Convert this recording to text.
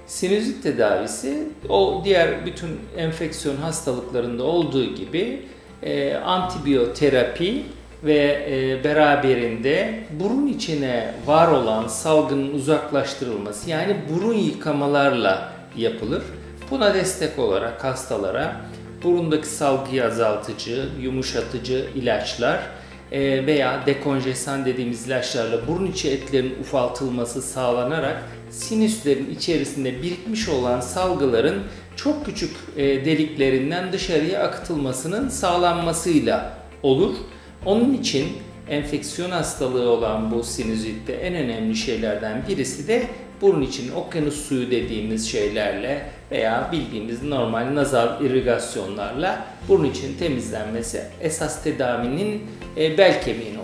Sinüzit tedavisi o diğer bütün enfeksiyon hastalıklarında olduğu gibi antibiyoterapi ve beraberinde burun içine var olan salgının uzaklaştırılması, yani burun yıkamalarla yapılır. Buna destek olarak hastalara burundaki salgıyı azaltıcı, yumuşatıcı ilaçlar veya dekonjestan dediğimiz ilaçlarla burun içi etlerin ufaltılması sağlanarak sinüslerin içerisinde birikmiş olan salgıların çok küçük deliklerinden dışarıya akıtılmasının sağlanmasıyla olur. Onun için enfeksiyon hastalığı olan bu sinüzitte en önemli şeylerden birisi de burun için okyanus suyu dediğimiz şeylerle veya bildiğimiz normal nazal irrigasyonlarla burun için temizlenmesi esas tedavinin bel kemiği